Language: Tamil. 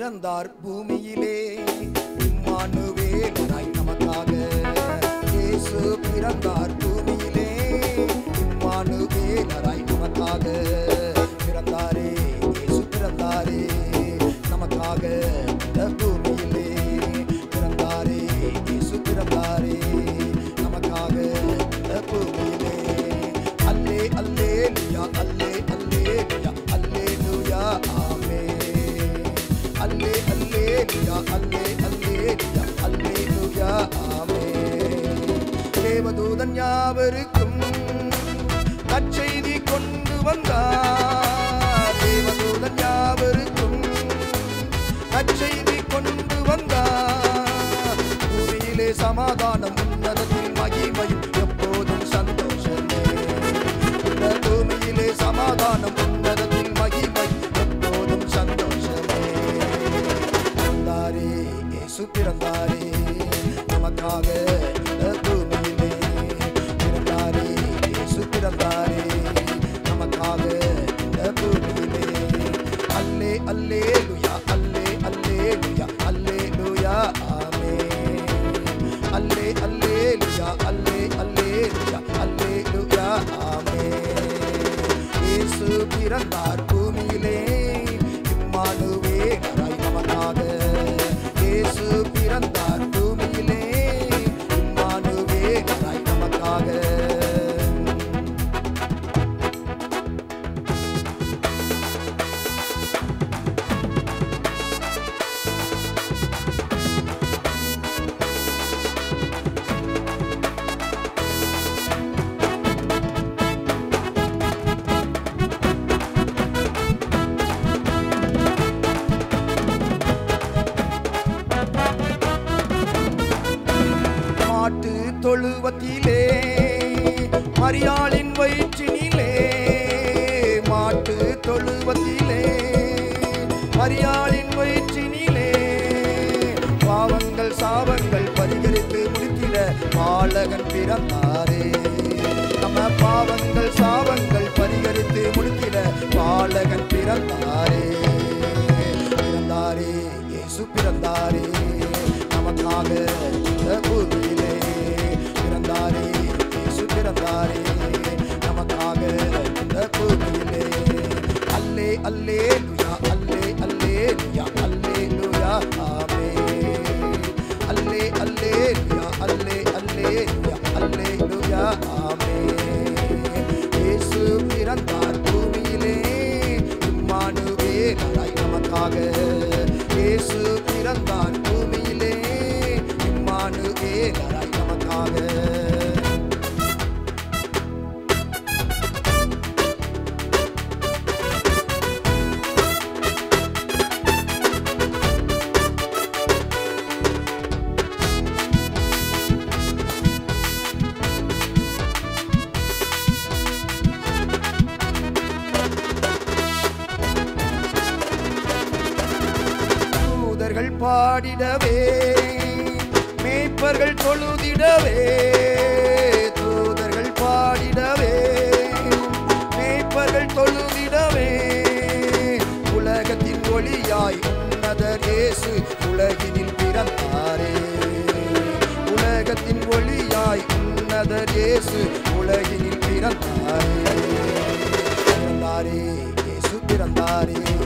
பிறந்தார் பூமியிலே இம்மானுவேலராய் நமக்காக. இயேசு பிறந்தார் பூமியிலே இம்மானுவேலராய் நமக்காக. பிறந்தாரே இயேசு பிறந்தாரே நமக்காக இந்த பூமியிலே. பிறந்தாரே இயேசு பிறந்தாரே நமக்காக இந்த பூமியிலே. அல்லே அல்லேலூயா அல்லே அல்லேலூயா அல்லேலூயா ஆமென். அல்லே அல்லேலூயா அல்லே அல்லேலூயா அல்லேலூயா ஆமென். தேவதூதன் யாவருக்கும் நற்செய்தி கொண்டு வந்தார். தேவதூதன் யாவருக்கும் நற்செய்தி கொண்டு வந்தார். பூமியிலே சமாதானம் உன்னதத்தில் மகிமையும் எப்போதும் சந்தோஷமே. இந்த பூமியிலே சமாதானம் உன்னதத்தில் மகிமை எப்போதும் சந்தோஷமே. பிறந்தாரே இயேசு பிறந்தாரே நமக்காக இந்த பூமியிலே. பிறந்தாரே இயேசு பிறந்தாரே நமக்காக இந்த பூமியிலே. அல்லே அல்லேலூயா அல்லே அல்லேலூயா அல்லேலூயா ஆமென். அல்லே அல்லேலூயா அல்லே அல்லேலூயா அல்லேலூயா ஆமென். இயேசு பிறந்தார் பூமியிலே இம்மானுவேலராய் நமக்காக. இயேசு பிறந்தார் பூமியிலே இம்மானுவேலராய் நமக்காக. மாட்டு தொழுவத்திலே மரியாளின் வயிற்றினிலே. மாட்டு தொழுவத்திலே மரியாளின் வயிற்றினிலே. பாவங்கள் சாபங்கள் பரிகரித்து முடித்திட பாலகன் பிறந்தாரே. நம்ம பாவங்கள் சாபங்கள் பரிகரித்து முடித்திட பாலகன் பிறந்தாரே. பிறந்தாரே இயேசு பிறந்தாரே நமக்காக இந்த பூமியிலே. பிறந்தாரே இயேசு பிறந்தாரே நமக்காக இந்த பூமியிலே. அல்லே அல்லேலூயா அல்லே அல்லேலூயா அல்லேலூயா ஆமென். அல்லே அல்லேலூயா அல்லே அல்லேலூயா அல்லேலூயா ஆமென். இயேசு பிறந்தார் பூமியிலே இம்மானுவேலராய் நமக்காக. இயேசு பிறந்தார் பூமியிலே இம்மானுவேலராய் நமக்காக. தூதர்கள் பாடிடவே மேய்ப்பர்கள் தொழுதிடவே. தூதர்கள் பாடிடவே மேய்ப்பர்கள் தொழுதிடவே. உலகத்தின் ஒளியாய் உன்னதர் இயேசு உலகினில் பிறந்தாரே. உலகத்தின் ஒளியாய் உன்னதர் இயேசு உலகினில் பிறந்தாரே. பிறந்தாரே இயேசு பிறந்தாரே